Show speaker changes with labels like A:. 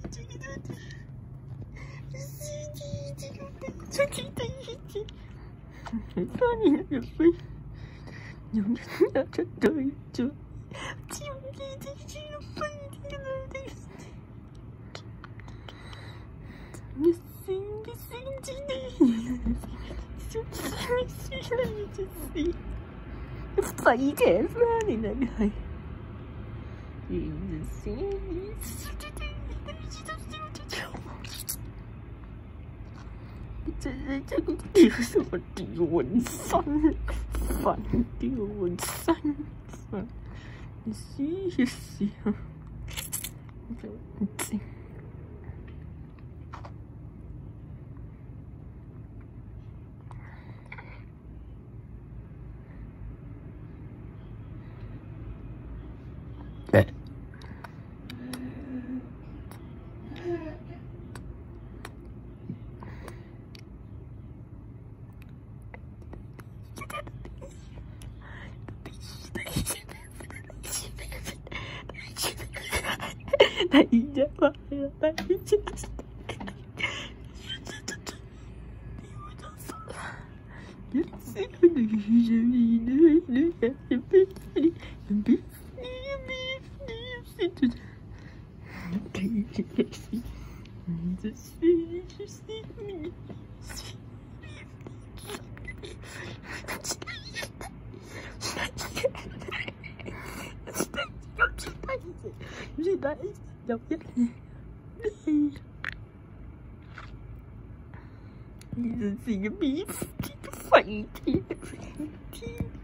A: 把你那个肺，永远拿着对着，就你的这个肺的那的，你心的心机的，就是你心了你就是，肺嘅啦你那个係，你的心你是的的，你知道这个丢什么丢文山，烦丢文山，烦，你死就死啊！就唔知。大家好呀，大家。你这是一个迷死的废铁。